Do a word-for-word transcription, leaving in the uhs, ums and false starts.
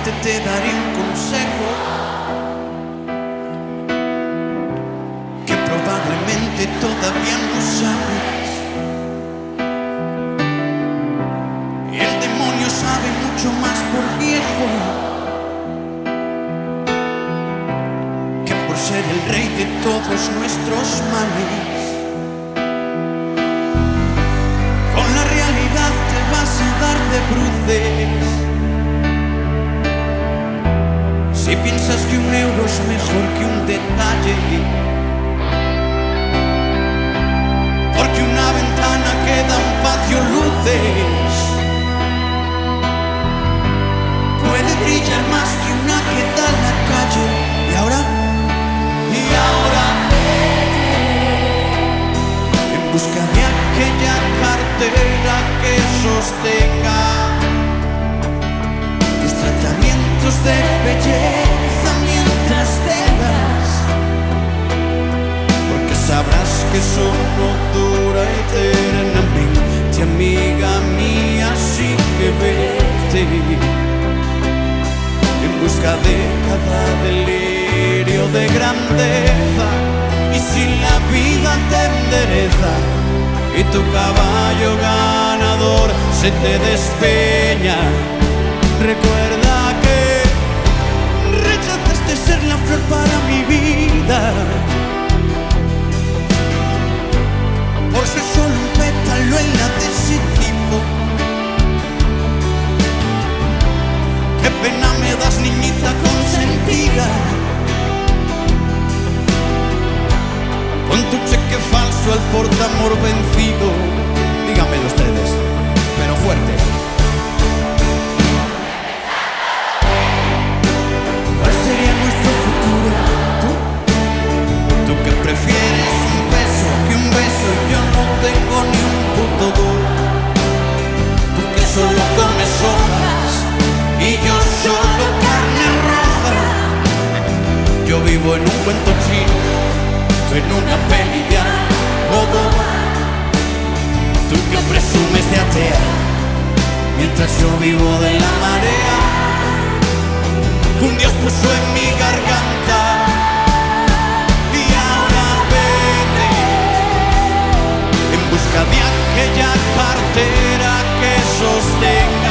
solamente te daré un consejo que probablemente todavía no sabes. El demonio sabe mucho más por viejo que por ser el rey de todos nuestros males. Con la realidad te vas a dar de bruces si piensas que un euro es mejor que un detalle, porque una ventana que da un patio luces puede brillar más que una que da en la calle. Y ahora, y ahora en busca de aquella cartera que sostenga tus tratamientos de belleza mientras tengas, porque sabrás que eso no dura eternamente, amiga mía, así que vete en busca de cada delirio de grandeza. Y si la vida te endereza y tu caballo ganador se te despeña, recuerda que rechazaste ser la flor para mi vida por ser solo un pétalo en la de ese tipo. Qué pena me das, niñita consentida. Con tu cheque falso al portamor vencido. Díganmelo ustedes, pero fuerte. ¿Cuál sería nuestro futuro? ¿Tú? ¿Tú que prefieres un beso que un beso? Yo no tengo ni un puto duro. Tú que solo comes hojas y yo solo carne roja. Yo vivo en un cuento chino, en una peli de Almodóvar. Tú que presumes de atea, mientras yo vivo de la marea. Un Dios puso en mi garganta y ahora vete en busca de aquella cartera que sostenga